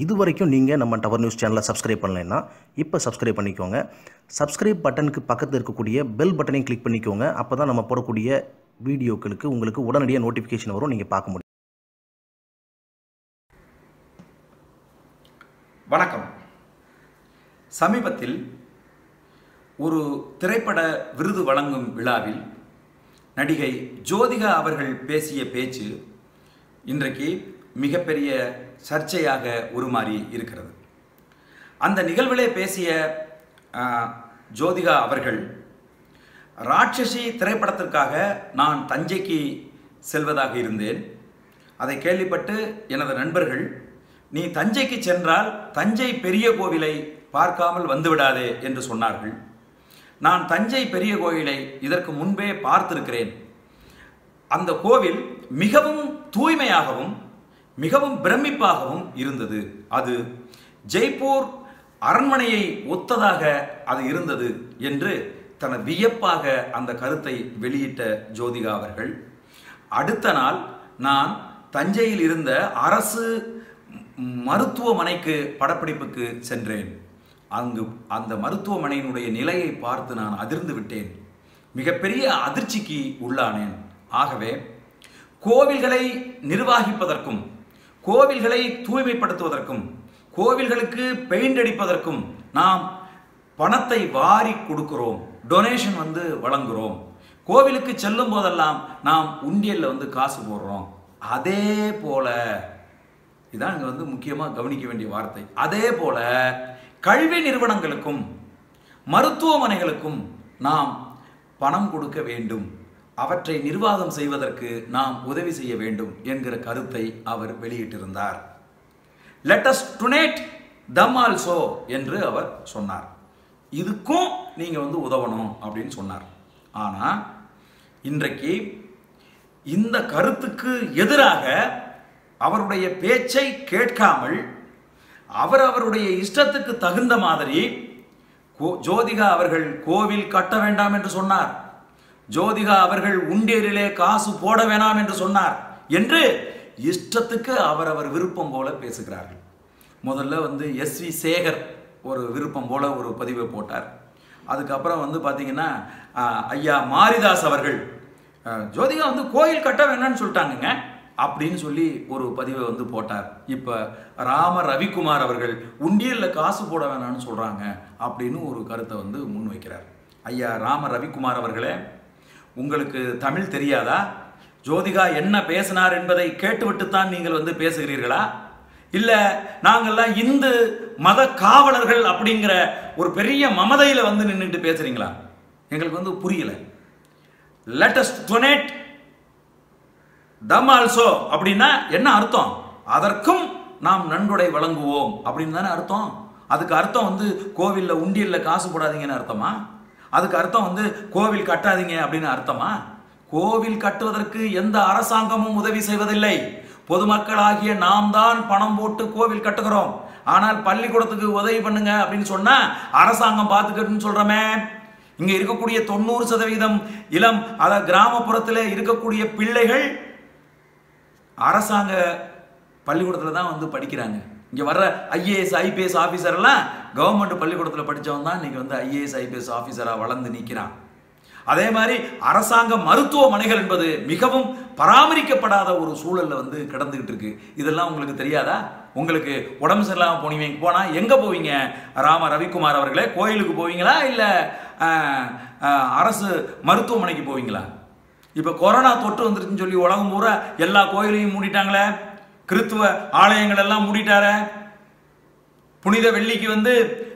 இதுவரைக்கும் நீங்கள் நம்ம டவர் நியூஸ் சேனலை சப்ஸ்கிரைப் பண்ணலைன்னா இப்போ சப்ஸ்கிரைப் பண்ணிக்கோங்க. சப்ஸ்கிரைப் பட்டனுக்கு பக்கத்தில் இருக்கக்கூடிய பெல் பட்டனையும் கிளிக் பண்ணிக்கோங்க. அப்போ தான் நம்ம போடக்கூடிய வீடியோக்களுக்கு உங்களுக்கு உடனடியாக நோட்டிஃபிகேஷன் வரும், நீங்கள் பார்க்க முடியும். வணக்கம். சமீபத்தில் ஒரு திரைப்பட விருது வழங்கும் விழாவில் நடிகை ஜோதிகா அவர்கள் பேசிய பேச்சு இன்றைக்கு மிகப்பெரிய சர்ச்சையாக உருமாறி இருக்கிறது. அந்த நிகழ்விலே பேசிய ஜோதிகா அவர்கள், ராட்சசி திரைப்படத்திற்காக நான் தஞ்சைக்கு செல்வதாக இருந்தேன். அதை கேள்விப்பட்டு எனது நண்பர்கள், நீ தஞ்சைக்கு சென்றால் தஞ்சை பெரிய கோவிலை பார்க்காமல் வந்துவிடாதே என்று சொன்னார்கள். நான் தஞ்சை பெரிய கோவிலை இதற்கு முன்பே பார்த்திருக்கிறேன். அந்த கோவில் மிகவும் தூய்மையாகவும் மிகவும் பிரமிப்பாகவும் இருந்தது. அது ஜெய்ப்பூர் அரண்மனையை ஒத்ததாக அது இருந்தது என்று தனது வியப்பாக அந்த கருத்தை வெளியிட்ட ஜோதிகா அவர்கள், அடுத்த நாள் நான் தஞ்சையில் இருந்த அரசு மருத்துவமனைக்கு படப்பிடிப்புக்கு சென்றேன். அங்கு அந்த மருத்துவமனையினுடைய நிலையை பார்த்து நான் அதிர்ந்து விட்டேன். மிகப்பெரிய அதிர்ச்சிக்கு உள்ளானேன். ஆகவே கோவில்களை நிர்வகிப்பதற்கும் கோவில்களை தூய்மைப்படுத்துவதற்கும் கோவில்களுக்கு பெயிண்ட் அடிப்பதற்கும் நாம் பணத்தை வாரி கொடுக்கிறோம், டொனேஷன் வழங்குகிறோம். கோவிலுக்கு செல்லும் போதெல்லாம் நாம் உண்டியல்ல காசு போடுறோம். அதே போல இதான் இங்க முக்கியமாக கவனிக்க வேண்டிய வார்த்தை. அதே போல கல்வி நிறுவனங்களுக்கும் மருத்துவமனைகளுக்கும் நாம் பணம் கொடுக்க வேண்டும், அவற்றை நிர்வாகம் செய்வதற்கு நாம் உதவி செய்ய வேண்டும் என்கிற கருத்தை அவர் வெளியிட்டிருந்தார். Let us donate them also என்று அவர் சொன்னார். இதுக்கும் நீங்க உதவணும் அப்படின்னு சொன்னார். ஆனா இன்றைக்கு இந்த கருத்துக்கு எதிராக அவருடைய பேச்சை கேட்காமல் அவருடைய இஷ்டத்துக்கு தகுந்த மாதிரி ஜோதிகா அவர்கள் கோவில் கட்ட வேண்டாம் என்று சொன்னார், ஜோதிகா அவர்கள் உண்டியலிலே காசு போட வேணாம் என்று சொன்னார் என்று இஷ்டத்துக்கு அவரவர் விருப்பம் போல பேசுகிறார்கள். முதல்ல எஸ்.வி. சேகர் ஒரு விருப்பம் போல ஒரு பதிவை போட்டார். அதுக்கப்புறம் பார்த்தீங்கன்னா ஐயா மாரிதாஸ் அவர்கள் ஜோதிகா கோயில் கட்ட வேணாம்னு சொல்லிட்டாங்க அப்படின்னு சொல்லி ஒரு பதிவை போட்டார். இப்போ ராம ரவிக்குமார் அவர்கள் உண்டியல்ல காசு போட வேணாம்னு சொல்றாங்க அப்படின்னு ஒரு கருத்தை முன்வைக்கிறார். ஐயா ராம ரவிக்குமார் அவர்களே, உங்களுக்கு தமிழ் தெரியாதா? ஜோதிகா என்ன பேசினார் என்பதை கேட்டுவிட்டுத்தான் நீங்கள் பேசுகிறீர்களா? இல்ல நாங்கள்லாம் இந்து மத காவலர்கள் அப்படிங்கிற ஒரு பெரிய மமதையில நின்றுட்டு பேசுறீங்களா? எங்களுக்கு புரியல. Let us donate them also அப்படின்னா என்ன அர்த்தம்? அதற்கும் நாம் நன்கொடை வழங்குவோம் அப்படின்னு தானே அர்த்தம். அதுக்கு அர்த்தம் கோவில்ல உண்டியல்ல காசு போடாதீங்கன்னு அர்த்தமா? அதுக்கு அர்த்தம் கோவில் கட்டாதீங்க அப்படின்னு அர்த்தமா? கோவில் கட்டுவதற்கு எந்த அரசாங்கமும் உதவி செய்வதில்லை. பொதுமக்களாகிய நாம் தான் பணம் போட்டு கோவில் கட்டுகிறோம். ஆனால் பள்ளிக்கூடத்துக்கு உதவி பண்ணுங்க அப்படின்னு சொன்னா அரசாங்கம் பார்த்துக்கிட்டுன்னு சொல்றமே. இங்க இருக்கக்கூடிய 90% இளம் கிராமப்புறத்தில் இருக்கக்கூடிய பிள்ளைகள் அரசாங்க பள்ளிக்கூடத்துல தான் படிக்கிறாங்க. இங்க வர்ற ஐஏஎஸ் ஐபிஎஸ் ஆபீசர் எல்லாம் கவர்மெண்ட் பள்ளிக்கூடத்தில் படித்தவன் தான் இன்னைக்கு ஐஏஎஸ் ஐபிஎஸ் ஆபீசரா வளர்ந்து நிற்கிறான். அதே மாதிரி அரசாங்க மருத்துவமனைகள் என்பது மிகவும் பராமரிக்கப்படாத ஒரு சூழல்ல கிடந்துகிட்டு இருக்கு. இதெல்லாம் உங்களுக்கு தெரியாதா? உங்களுக்கு உடம்பு சரியில்லாம போனா எங்க போவீங்க? ராம ரவிக்குமார் அவர்களே, கோயிலுக்கு போவீங்களா இல்ல அரசு மருத்துவமனைக்கு போவீங்களா? இப்ப கொரோனா தொற்று வந்துருச்சுன்னு சொல்லி உலகம் பூரா எல்லா கோயிலையும் மூடிட்டாங்களே, கிறிஸ்துவ ஆலயங்கள் எல்லாம் மூடிட்டார. புனித வெள்ளிக்கு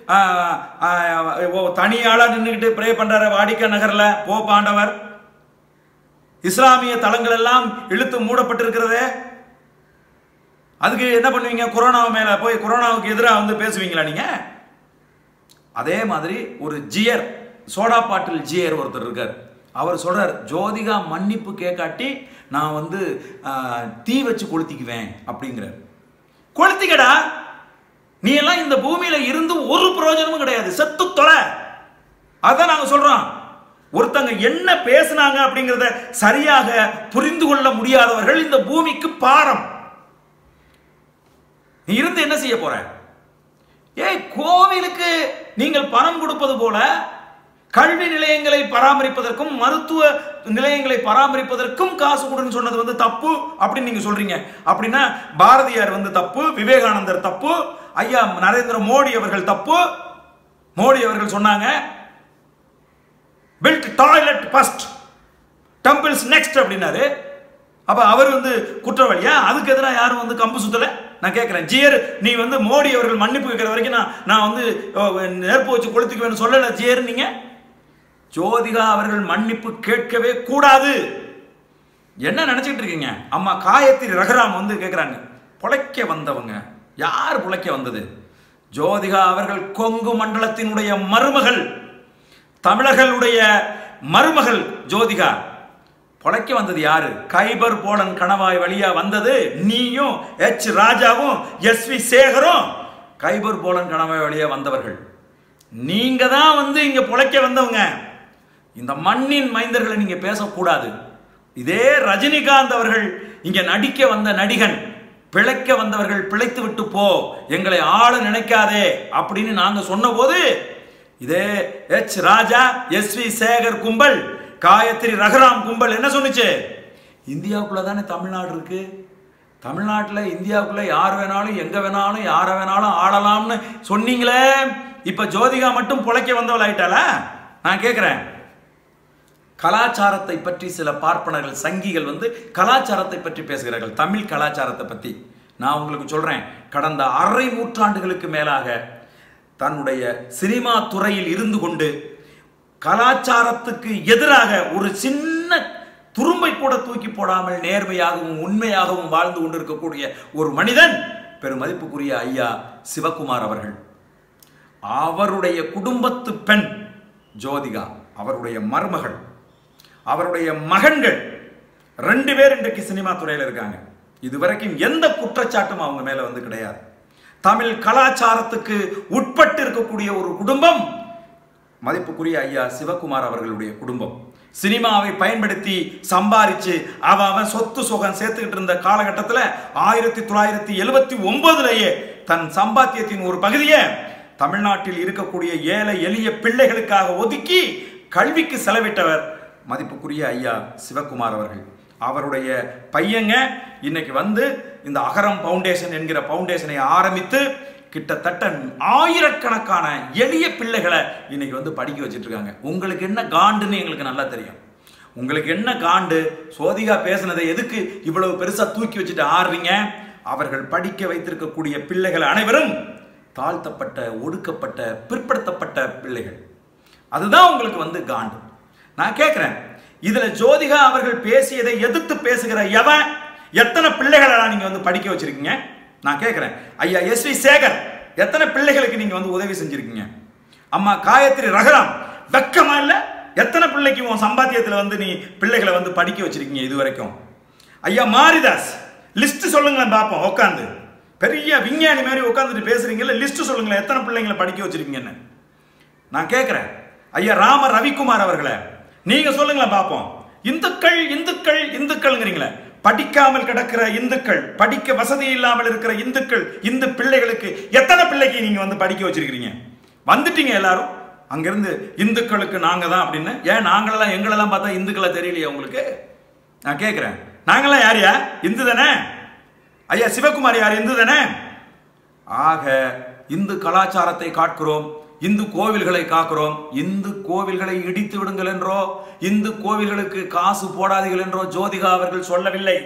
தனியாளா நின்றுகிட்டு பிரே பண்றாரு வாடிக்கை நகர்ல போப் ஆண்டவர். இஸ்லாமிய தலங்கள் எல்லாம் இழுத்து மூடப்பட்டிருக்கிறதே. அதுக்கு என்ன பண்ணுவீங்க? கொரோனா மேல போய் கொரோனாவுக்கு எதிராக பேசுவீங்களா நீங்க? அதே மாதிரி ஒரு ஜியர், சோடா பாட்டில் ஜியர் ஒருத்தர் இருக்கார். அவர் சொல்றார், ஜோதிகா மன்னிப்பு கேட்காட்டி நான் தீ வச்சு கொளுத்திக்குவேன் அப்படிங்கிறார். கொளுத்திக்கடா, நீ எல்லாம் இந்த பூமியில இருந்து ஒரு பிரயோஜனமும் கிடையாது, செத்து தொலை. அதான் நாங்க சொல்றோம். ஒருத்தங்க என்ன பேசினாங்க அப்படிங்கறத சரியாக புரிந்து கொள்ள முடியாதவர்கள் இந்த பூமிக்கு பாரம். நீ இருந்து என்ன செய்ய போற? கோவிலுக்கு நீங்கள் பணம் கொடுப்பது போல கல்வி நிலையங்களை பராமரிப்பதற்கும் மருத்துவ நிலையங்களை பராமரிப்பதற்கும் காசு கொடுன்னு சொன்னது வந்து தப்பு அப்படின்னு நீங்க சொல்றீங்க. அப்படின்னா பாரதியார் வந்து தப்பு, விவேகானந்தர் தப்பு, ஐயா நரேந்திர மோடி அவர்கள் தப்பு. மோடி அவர்கள் சொன்னாங்க build toilet first, temples next அப்படின்னாரு. அப்ப அவர் வந்து குற்றவாளியா? அதுக்கு எதிராக யாரும் வந்து கம்பு சுத்தல. நான் கேட்கிறேன், ஜியர் நீ வந்து மோடி அவர்கள் மன்னிப்பு கேட்கிற வரைக்கும் நான் வந்து நெருப்பு வச்சு கொளுத்துக்குவேன்னு சொல்லல ஜியர். நீங்க ஜோதிகா அவர்கள் மன்னிப்பு கேட்கவே கூடாது. என்ன நினைச்சிட்டு இருக்கீங்க? அம்மா காயத்ரி ரகுராம் வந்து கேட்கிறாங்க, பொழைக்க வந்தவங்க யார்? பொழைக்க வந்தது ஜோதிகா அவர்கள் கொங்கு மண்டலத்தினுடைய மருமகள், தமிழர்களுடைய மருமகள் ஜோதிகா. பொழைக்க வந்தது யாரு? கைபர் போலன் கணவாய் வழியா வந்தது நீயும் எச் ராஜாவும் எஸ்வி சேகரும் கைபர் போலன் கணவாய் வழியா வந்தவர்கள். நீங்க தான் வந்து இங்க பொழைக்க வந்தவங்க. இந்த மண்ணின் மைந்தர்களை நீங்க பேசக்கூடாது. இதே ரஜினிகாந்த் அவர்கள் இங்க நடிக்க வந்த நடிகன், பிழைக்க வந்தவர்கள் பிழைத்து விட்டு போ, எங்களை ஆள நினைக்காதே அப்படின்னு நாங்க சொன்ன போது இதே எச் ராஜா எஸ்வி சேகர் கும்பல் காயத்ரி ரகுராம் கும்பல் என்ன சொன்னுச்சு? இந்தியாவுக்குள்ள தானே தமிழ்நாடு இருக்கு, தமிழ்நாட்டில் இந்தியாவுக்குள்ள யார் வேணாலும் எங்க வேணாலும் யார வேணாலும் ஆளலாம்னு சொன்னீங்களே. இப்ப ஜோதிகா மட்டும் பொழைக்க வந்தவள் ஆயிட்டாளா? நான் கேட்கிறேன், கலாச்சாரத்தை பற்றி சில பார்ப்பனர்கள் சங்கிகள் வந்து கலாச்சாரத்தை பற்றி பேசுகிறார்கள், தமிழ் கலாச்சாரத்தை பற்றி. நான் உங்களுக்கு சொல்றேன், கடந்த அரை நூற்றாண்டுகளுக்கு மேலாக தன்னுடைய சினிமா துறையில் இருந்து கொண்டு கலாச்சாரத்துக்கு எதிராக ஒரு சின்ன துரும்பை கூட தூக்கி போடாமல் நேர்மையாகவும் உண்மையாகவும் வாழ்ந்து கொண்டிருக்கக்கூடிய ஒரு மனிதன் பெருமதிப்புக்குரிய ஐயா சிவகுமார் அவர்கள். அவருடைய குடும்பத்து பெண் ஜோதிகா, அவருடைய மருமகள், அவருடைய மகன்கள் 2 பேர் இன்றைக்கு சினிமா துறையில் இருக்காங்க. இதுவரைக்கும் எந்த குற்றச்சாட்டும் அவங்க மேல வந்து கிடையாது. தமிழ் கலாச்சாரத்துக்கு உட்பட்டு இருக்கக்கூடிய ஒரு குடும்பம் மதிப்புக்குரிய ஐயா சிவகுமார் அவர்களுடைய குடும்பம். சினிமாவை பயன்படுத்தி சம்பாரிச்சு அவன் சொத்து சுகம் சேர்த்துக்கிட்டு இருந்த காலகட்டத்தில் 1979 தன் சம்பாத்தியத்தின் ஒரு பகுதியை தமிழ்நாட்டில் இருக்கக்கூடிய ஏழை எளிய பிள்ளைகளுக்காக ஒதுக்கி கல்விக்கு செலவிட்டவர் மதிப்புக்குரிய ஐயா சிவகுமார் அவர்கள். அவருடைய பையங்க இன்னைக்கு வந்து இந்த அகரம் பவுண்டேஷன் என்கிற பவுண்டேஷனை ஆரம்பித்து கிட்டத்தட்ட ஆயிரக்கணக்கான எளிய பிள்ளைகளை இன்னைக்கு வந்து படிக்க வச்சிட்டு இருக்காங்க. உங்களுக்கு என்ன காண்டுன்னு எங்களுக்கு நல்லா தெரியும். உங்களுக்கு என்ன காண்டு? ஜோதிகா பேசினதை எதுக்கு இவ்வளவு பெருசா தூக்கி வச்சுட்டு ஆடுறீங்க? அவர்கள் படிக்க வைத்திருக்கக்கூடிய பிள்ளைகள் அனைவரும் தாழ்த்தப்பட்ட, ஒடுக்கப்பட்ட, பிற்படுத்தப்பட்ட பிள்ளைகள். அதுதான் உங்களுக்கு வந்து காண்டு. நான் கேட்கிறேன், இதுல ஜோதிகா அவர்கள் பேசியதை எதிர்த்து பேசுகிற எவன் எத்தனை பிள்ளைகளை நீங்க வந்து படிக்க வச்சிருக்கீங்க? நான் கேட்கிறேன், ஐயா எஸ்வி சேகர் எத்தனை பிள்ளைகளுக்கு நீங்க வந்து உதவி செஞ்சிருக்கீங்க? அம்மா காயத்ரி ரகுராம் வெக்கமா இல்ல? எத்தனை பிள்ளைக்கு உன் சம்பாத்தியத்துல வந்து நீ பிள்ளைகளை வந்து படிக்க வச்சிருக்கீங்க இது வரைக்கும்? ஐயா மாரிதாஸ் லிஸ்ட் சொல்லுங்களேன் பாப்போம். உட்காந்து பெரிய விஞ்ஞானி மாதிரி உட்காந்துட்டு பேசுறீங்கல்ல, லிஸ்ட் சொல்லுங்களேன் எத்தனை பிள்ளைங்களை படிக்க வச்சிருக்கீங்கன்னு நான் கேட்கிறேன். ஐயா ராம ரவிக்குமார் அவர்களே நீங்க சொல்லுங்களேன் பாப்போம். இந்துக்கள் இந்துக்கள் இந்துக்கள்ங்கிறீங்களே, படிக்காமல் கிடக்கிற இந்துக்கள், படிக்க வசதி இல்லாமல் இருக்கிற இந்துக்கள், இந்து பிள்ளைகளுக்கு எத்தனை பிள்ளைக்கு நீங்க வந்து படிக்க வச்சிருக்கீங்க? வந்துட்டீங்க எல்லாரும் அங்கிருந்து இந்துக்களுக்கு நாங்க தான் அப்படின்னு. ஏன் நாங்களெல்லாம் எங்களெல்லாம் பார்த்தா இந்துக்களை தெரியலையா உங்களுக்கு? நான் கேட்கிறேன், நாங்களாம் யார்? இந்து தானே? ஐயா சிவகுமார் யார்? இந்து தானே? ஆக இந்து கலாச்சாரத்தை காக்கிறோம், இந்து கோவில்களை காக்கிறோம். இந்து கோவில்களை இடித்து விடுங்கள் என்றோ, இந்து கோவில்களுக்கு காசு போடாதீர்கள் என்றோ ஜோதிகா அவர்கள் சொல்லவில்லை.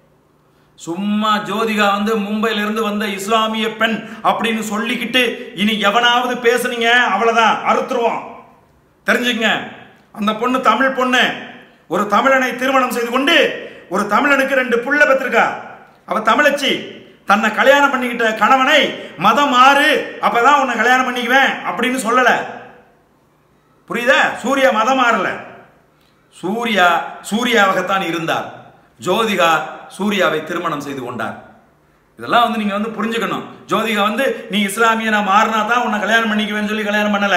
சும்மா ஜோதிகா வந்து மும்பையில இருந்து வந்த இஸ்லாமிய பெண் அப்படின்னு சொல்லிக்கிட்டு இனி எவனாவது பேசுனீங்க அவ்வளவுதான், அறுத்துருவோம். தெரிஞ்சுங்க, அந்த பொண்ணு தமிழ் பொண்ணு, ஒரு தமிழனை திருமணம் செய்து கொண்டு ஒரு தமிழனுக்கு 2 புள்ள பெற்றிருக்கா. அவ தமிழச்சி. தன்னை கல்யாணம் பண்ணிக்கிட்ட கணவனை மதம் மாறு அப்பதான் உன்னை கல்யாணம் பண்ணிக்குவேன் அப்படின்னு சொல்லல. புரியுதா? சூர்யா மதம் மாறல. சூர்யா சூர்யாவாகத்தான் இருந்தார். ஜோதிகா சூர்யாவை திருமணம் செய்து கொண்டார். இதெல்லாம் வந்து நீங்க வந்து புரிஞ்சுக்கணும். ஜோதிகா வந்து நீ இஸ்லாமியனா மாறினா தான் உன்னை கல்யாணம் பண்ணிக்குவேன்னு சொல்லி கல்யாணம் பண்ணல.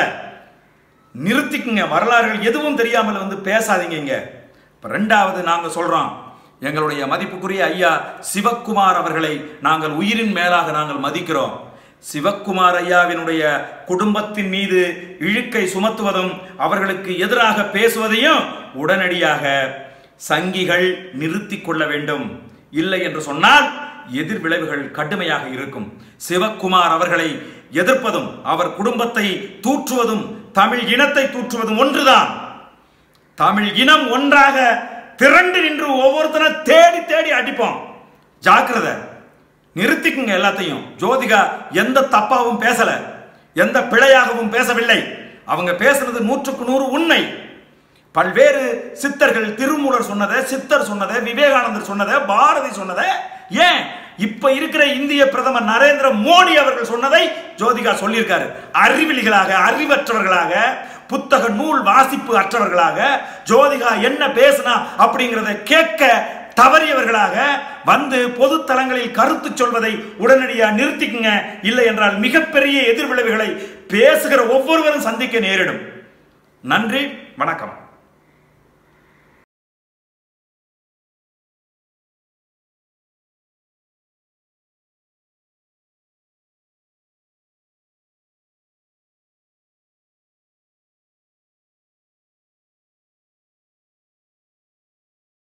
நிறுத்திக்குங்க. வரலாறுகள் எதுவும் தெரியாமல் வந்து பேசாதீங்க. இப்ப 2வது நாங்க சொல்றோம், எங்களுடைய மதிப்புக்குரிய ஐயா சிவக்குமார் அவர்களை நாங்கள் உயிரின் மேலாக நாங்கள் மதிக்கிறோம். சிவக்குமார் ஐயாவினுடைய குடும்பத்தின் மீது இழுக்கை சுமத்துவதும் அவர்களுக்கு எதிராக பேசுவதையும் உடனடியாக சங்கிகள் நிறுத்தி கொள்ள வேண்டும். இல்லை என்று சொன்னால் எதிர் விளைவுகள் கடுமையாக இருக்கும். சிவக்குமார் அவர்களை எதிர்ப்பதும் அவர் குடும்பத்தை தூற்றுவதும் தமிழ் இனத்தை தூற்றுவதும் ஒன்றுதான். தமிழ் இனம் ஒன்றாக திரண்டு நின்று ஒவ்வொருத்தரும் தேடி தேடி அடிப்போம். ஜாக்கிரதை, நிறுத்திக்குங்க எல்லாத்தையும். ஜோதிகா எந்த தப்பாவும் பேசல, எந்த பிழையாகவும் பேசவில்லை. அவங்க பேசுறது 100% உண்மை. பல்வேறு சித்தர்கள், திருமூலர் சொன்னதை, சித்தர் சொன்னதை, விவேகானந்தர் சொன்னதை, பாரதி சொன்னதை, ஏன் இப்ப இருக்கிற இந்திய பிரதமர் நரேந்திர மோடி அவர்கள் சொன்னதை ஜோதிகா சொல்லியிருக்காரு. அறிவிலிகளாக, அறிவற்றவர்களாக, புத்தக நூல் வாசிப்பு அற்றவர்களாக, ஜோதிகா என்ன பேசினா அப்படிங்கிறத கேட்க தவறியவர்களாக வந்து பொது தளங்களில் கருத்து சொல்வதை உடனடியாக நிறுத்திக்குங்க. இல்லை என்றால் மிகப்பெரிய எதிர்விளைவுகளை பேசுகிற ஒவ்வொருவரும் சந்திக்க நேரிடும். நன்றி, வணக்கம்.